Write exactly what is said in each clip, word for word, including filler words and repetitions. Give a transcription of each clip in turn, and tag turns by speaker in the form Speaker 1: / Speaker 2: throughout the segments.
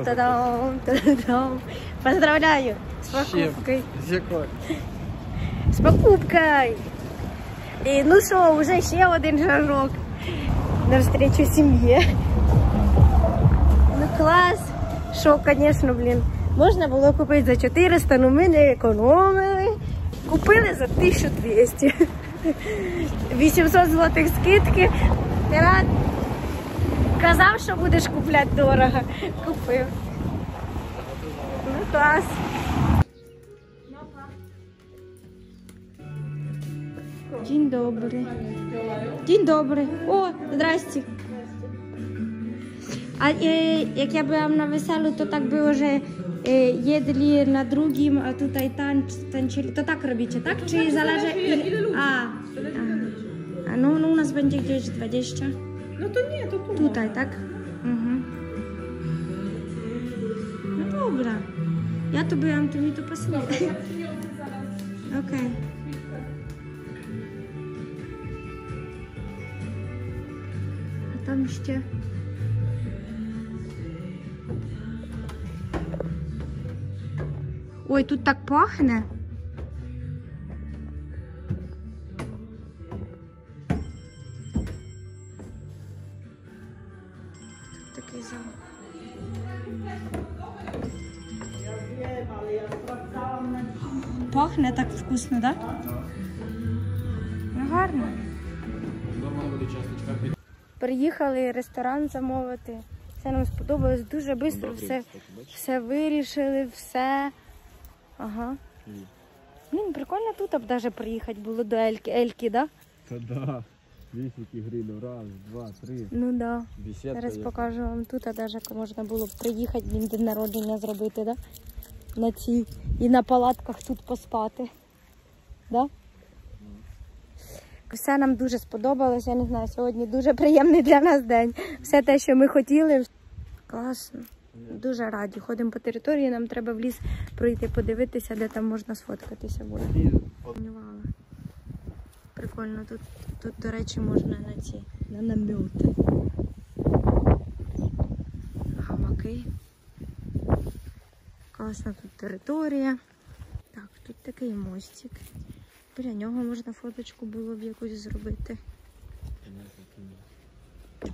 Speaker 1: Та-та-дам, та-та-дам. Поздравляю с покупкой. С покупкой. І, ну що, вже ще один шажок навстречу сім'ї. Ну клас. Що, звісно, блін. Можна було купити за чотириста, але ми не економили. Купили за тисячу двісті. вісімсот злотих скидки. Ти рад? Казав, що будеш купляти дорого. Купив. Ну клас. День добрий. День добрий. О, здрасте. А е, як я byłam na weselu, to tak było, że e, jedli na drugim, a tutaj tańc, tańczyli. To tak robicie, tak? Czy zależy ile? A, a, a no, no u nas będzie gdzieś dwadzieścia.
Speaker 2: No to nie, to tu.
Speaker 1: Tutaj, tak? Mhm. No dobra. Ja tu byłam, to mi to pasuje. Okej. Okay. A tam jeszcze... Ой, тут так пахне. Тут такий зал. Пахне так вкусно, так? Да? Ну, гарно. Приїхали ресторан замовити. Все нам сподобалось дуже швидко, все, все вирішили, все. Ага. Блін, прикольно тут б навіть приїхати було до Ельки, Ельки, да?
Speaker 3: Та да. Вісики грилю, раз, два, три.
Speaker 1: Ну да.
Speaker 3: Бесідка
Speaker 1: Зараз
Speaker 3: є.
Speaker 1: покажу вам тут, а навіть можна було б приїхати, блін, день народження зробити, да? На цій, і на палатках тут поспати. Да? Все нам дуже сподобалось, я не знаю, сьогодні дуже приємний для нас день. Все те, що ми хотіли. Класно. Дуже раді. Ходимо по території, нам треба в ліс пройти, подивитися, де там можна сфоткатися буде. Прикольно, тут, тут, до речі, можна на ці, на намети. Гамаки. Класна тут територія. Так, тут такий мостик. Біля нього можна фоточку було б якусь зробити. Так.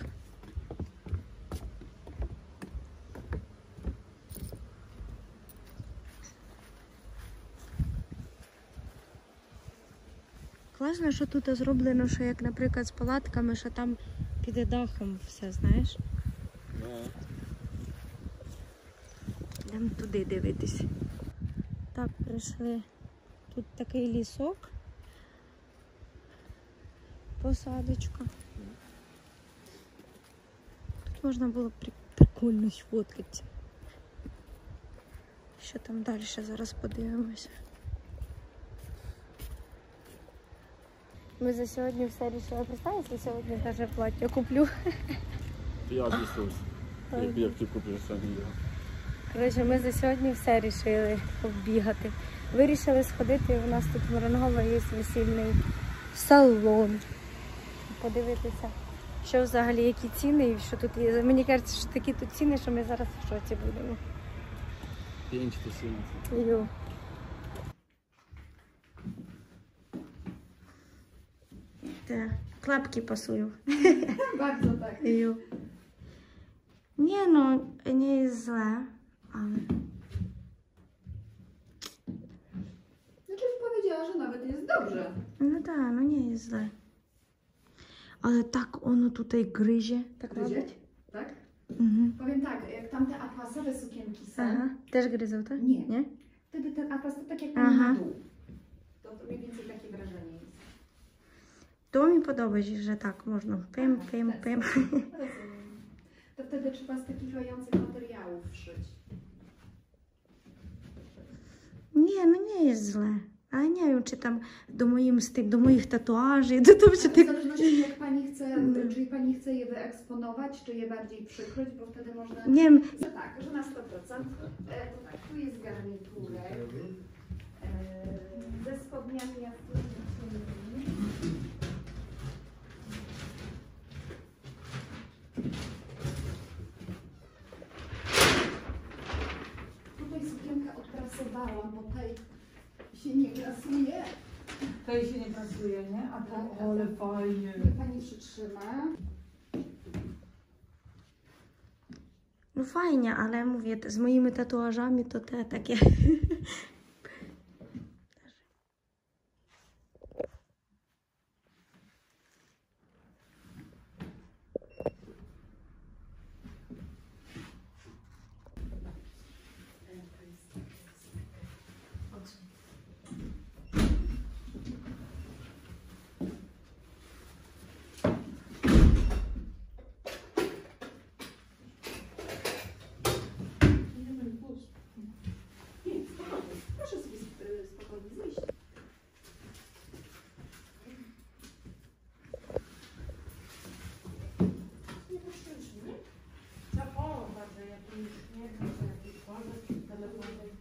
Speaker 1: Класно, що тут зроблено, що як, наприклад, з палатками, що там під дахом все, знаєш? Йдемо туди дивитись. Так, прийшли. Тут такий лісок. Посадочка. Тут можна було прикольно сфоткатися. Що там далі, зараз подивимося. Ми за сьогодні все вирішили. Представте, сьогодні навіть плаття куплю.
Speaker 3: Я Ісус. Як ти купиш самі його.
Speaker 1: Коротше, ми за сьогодні все вирішили оббігати. Вирішили сходити, у нас тут в Воронгово є весільний салон. Подивитися, що взагалі, які ціни і що тут є. Мені кажеться, що такі тут ціни, що ми зараз в шоці будемо.
Speaker 3: pięć tysięcy.
Speaker 1: Йо. Te klapki pasują.
Speaker 2: Bardzo tak.
Speaker 1: Jo. Nie no, nie jest źle, ale...
Speaker 2: Znaczy powiedziała, że nawet jest dobrze.
Speaker 1: No tak, no nie jest źle. Ale tak ono tutaj gryzie. Tak ma
Speaker 2: Gryzie?
Speaker 1: być?
Speaker 2: Tak?
Speaker 1: Mhm.
Speaker 2: Powiem tak, jak tamte atłasowe sukienki są,
Speaker 1: Aha. Też gryzą, tak?
Speaker 2: Nie.
Speaker 1: Nie?
Speaker 2: wtedy ten atlas to tak jak
Speaker 1: Aha.
Speaker 2: na dół. To, to mniej więcej takie wrażenie jest.
Speaker 1: To mi podoba się, że tak można. Pym,
Speaker 2: Aha,
Speaker 1: pym,
Speaker 2: tak.
Speaker 1: pym.
Speaker 2: Rozumiem. To wtedy trzeba z takich lejących materiałów szyć.
Speaker 1: Nie, no nie jest źle. Ale nie wiem, czy tam do, moim styk, do moich tatuaży, do to, czy
Speaker 2: W
Speaker 1: ty...
Speaker 2: zależności jak pani chce,
Speaker 1: No.
Speaker 2: czy pani chce je wyeksponować, czy je bardziej przykryć, bo wtedy można...
Speaker 1: Nie wiem.
Speaker 2: No tak, że na sto procent. E, to tak, tu jest garniturek e, ze spodniami jak
Speaker 4: Tutaj się nie pracuje, nie? A to,
Speaker 2: Tak,
Speaker 4: ale
Speaker 2: tak.
Speaker 4: fajnie.
Speaker 2: Niech pani przytrzyma.
Speaker 1: No fajnie, ale mówię, z moimi tatuażami to te takie.
Speaker 2: Proszę sobie sp- spokojnie wyjść. Nie pośpieszmy, nie?
Speaker 4: Zapowa, że ja tu już nie wiem, co jakieś ważne telefony.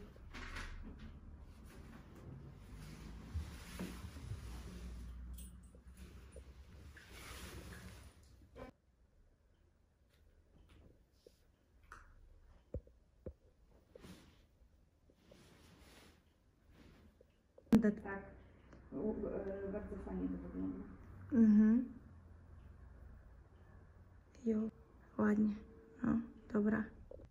Speaker 2: Tak. U, e, bardzo fajnie to wygląda.
Speaker 1: Mhm. Jo, ładnie. No, dobra.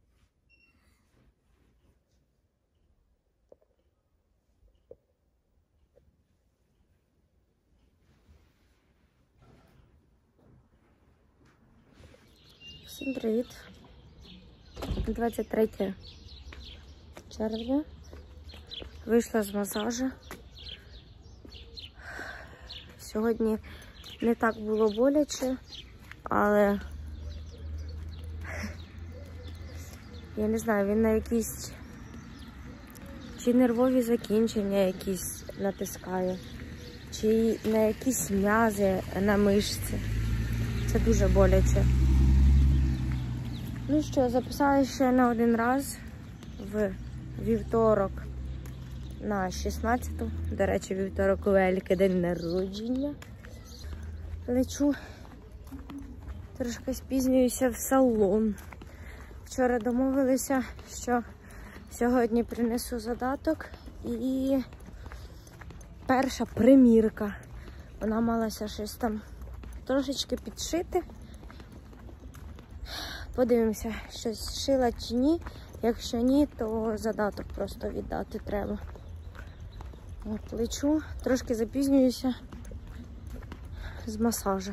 Speaker 1: Всім привіт. двадцять третє червня. Вийшла з масажу. Сьогодні не так було боляче, але я не знаю, він на якісь чи нервові закінчення якісь натискає, чи на якісь м'язи на мишці. Це дуже боляче. Ну що, записала ще на один раз в вівторок на шістнадцяту. До речі, вівторок у Ельки день народження. Лечу. Трошки спізнююся в салон. Вчора домовилися, що сьогодні принесу задаток і перша примірка. Вона малася щось там трошечки підшити. Подивимося, щось шила чи ні. Якщо ні, то задаток просто віддати треба. От, лечу, трошки запізнююся з масажу.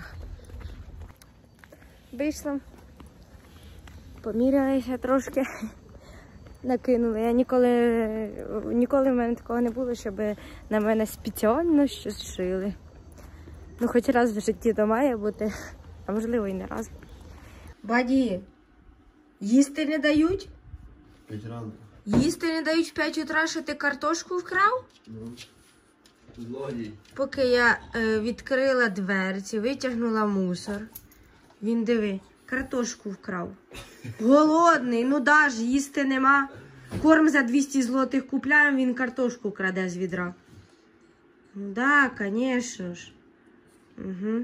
Speaker 1: Вийшла, помірялася трошки, накинула. Я ніколи, ніколи в мене такого не було, щоб на мене спеціально щось шили. Ну, хоч раз в житті то має бути, а можливо і не раз. Баді, їсти не дають?
Speaker 3: П'ять ранку.
Speaker 1: Їсти не дають в п'ять утра, що ти картошку вкрав?
Speaker 3: Ну, злодій.
Speaker 1: Поки я е, відкрила дверці, витягнула мусор, він, диви, картошку вкрав. Голодний, ну да ж, їсти нема. Корм за двісті злотих купляємо, він картошку краде з відра. Ну да, звісно ж. Угу.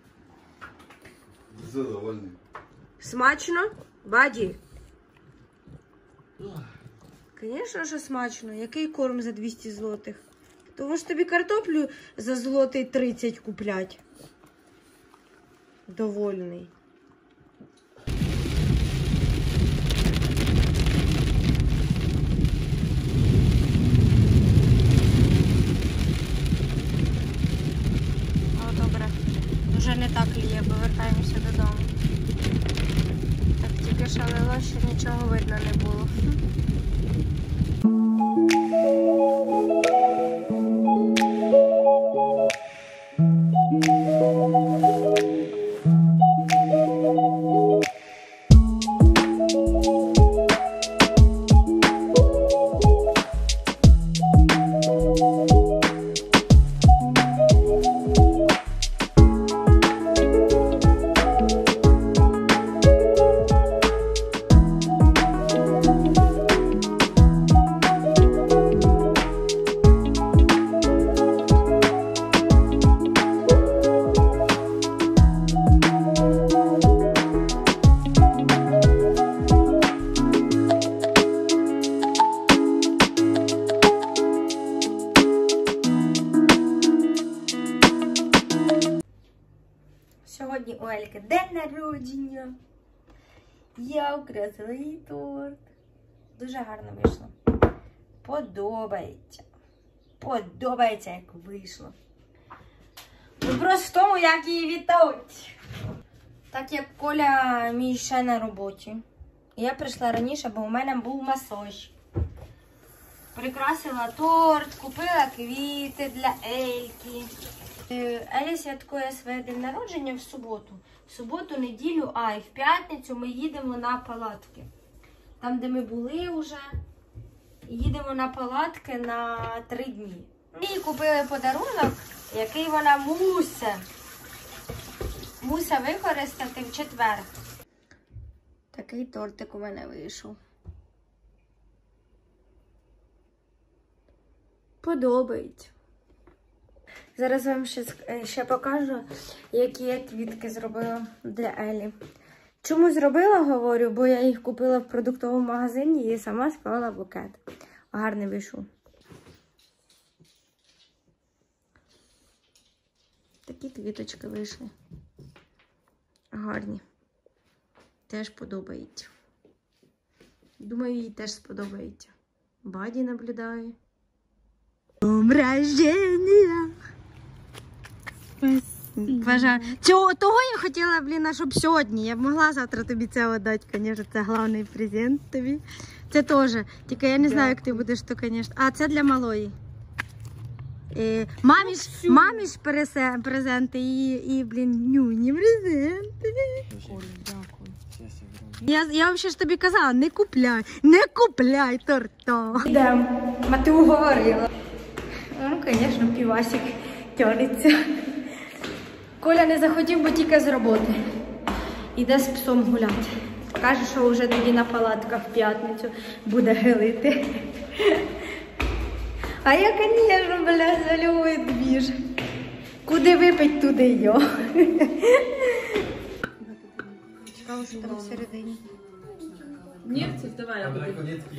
Speaker 3: Задовольний.
Speaker 1: Смачно? Баді? Звісно, що смачно. Який корм за двісті злотих? Тому ж тобі картоплю за злотий тридцять куплять. Довольний. О, добре. Вже не так ліє, повертаємося додому. Так тільки шалило, що нічого видно не було. народження. Я украсила їй торт. Дуже гарно вийшло. Подобається. Подобається, як вийшло. Вопрос в тому, як її вітають. Так як Коля мій ще на роботі. Я прийшла раніше, бо у мене був масаж. Прикрасила торт, купила квіти для Ельки. Еля святкує своє день народження в суботу. В суботу, неділю, а і в п'ятницю ми їдемо на палатки. Там, де ми були вже, їдемо на палатки на три дні. Ми їй купили подарунок, який вона мусить. Мусить використати в четвер. Такий тортик у мене вийшов. Подобається. Зараз вам ще, ще покажу, які я квітки зробила для Елі. Чому зробила, говорю, бо я їх купила в продуктовому магазині і сама склала букет. Гарний вийшов. Такі квіточки вийшли. Гарні. Теж подобається. Думаю, їй теж сподобається. Баді наблюдає. Дом рождения! Бажаю. Цього, того я хотіла, блін, щоб сьогодні. Я б могла завтра тобі це віддати, звісно, це головний презент тобі. Це теж. Тільки я не знаю, як ти будеш, то, звісно. А, це для малої. І, мамі ж, мамі ж пересе, презенти і, і, блін, нюні презенти. Я, я взагалі ж тобі казала, не купляй, не купляй торта. Йдемо, мати уговорила. Ну, звісно, півасик тянеться. Коля не захотів, бо тільки з роботи. Іде з псом гуляти. Каже, що вже тоді на палатках в п'ятницю буде гилити. А я, звісно, бля, залюбую двіж. Куди випить, туди й я. Цікаво, що там всередині.
Speaker 4: Ні, це давай я буду.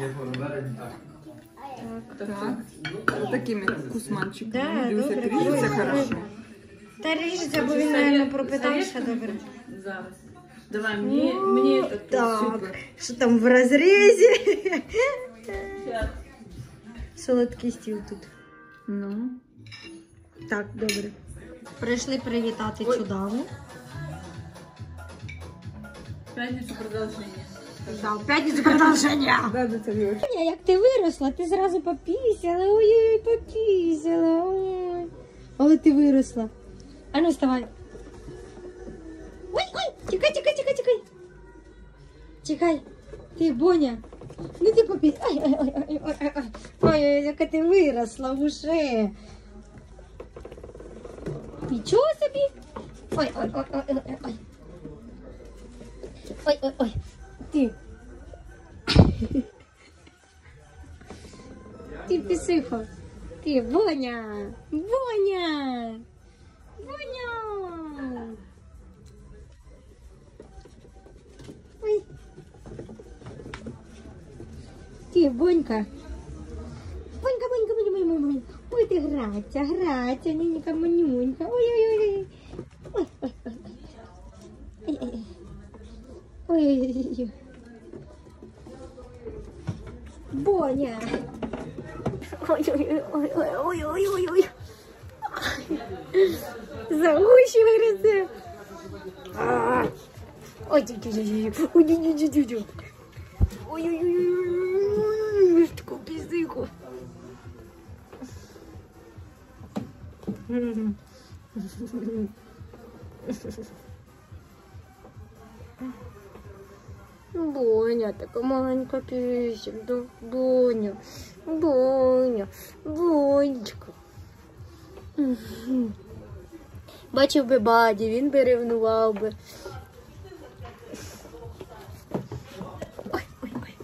Speaker 5: Так, так. Такими кусманчиками.
Speaker 1: Да,
Speaker 5: Дивися,
Speaker 1: добре,
Speaker 5: ти ріжеться
Speaker 1: добре.
Speaker 5: хорошо.
Speaker 1: Та ріжеться, бо він, мабуть, пропитався добре.
Speaker 4: Зараз. Давай, мені, мені це
Speaker 1: Так,
Speaker 4: супер.
Speaker 1: що там в розрізі? Солодкий стіл тут.
Speaker 5: Ну.
Speaker 1: Так, добре. Прийшли привітати цю даму.
Speaker 4: П'ятницю продовження.
Speaker 1: Да, в п'ятницю продовження.
Speaker 5: Да, да, це Льош.
Speaker 1: Аня, як ти виросла, ти зразу попісяла, ой-ой, попісяла, ой. Але ти виросла. А ну, вставай. Ой, ой, тікай, тікай, тікай, тікай. Тікай. Ти, Боня. Ну ти попіс. Ой, ой, ой, ой, ой, ой, ой. Ой, яка ти виросла уже. Нічого собі. Ой, ой, ой, ой, ой, ой. Ой, ой, ой. Ти. Ти писихо. Ти, Боня. Боня. Боня. Ой. Ти, Бонька. Бонька, Бонька, Бонька, Бонька, Бонька. Ой, ти граця, граця, нінька, манюнька. Ой-ой-ой. Ой, ой, ой. Ой-ой-ой. Ой-ой-ой. Боня. Ой-ой-ой-ой-ой-ой-ой. Загущий гризе. Ой, ой-ой-ой. Ой-ой-ой-ой. Ой-ой-ой. Таку піздику. Боня, така маленька пісик, да? Боня, Боня, Бонечка. Бачив би Баді, він би ревнував би. Ой, ой, ой.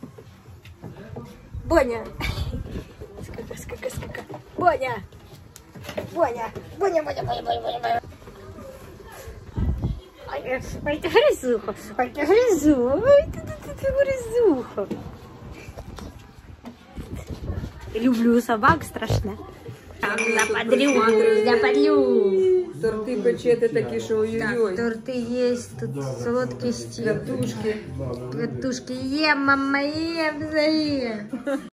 Speaker 1: Боня. Скака, скака, скака. Боня. Боня, Боня, Боня, Боня, Боня, Боня. Ой, ой, ти гризуха, ой, ти гризуха, ой, ти, ти, ти, ти гризуха. Люблю собак страшне. Западлю, западлю.
Speaker 5: Торти печете такі, що ой-ой-ой.
Speaker 1: Торти є, тут солодкий стіл.
Speaker 5: Катушки.
Speaker 1: Катушки є, мама є, все є.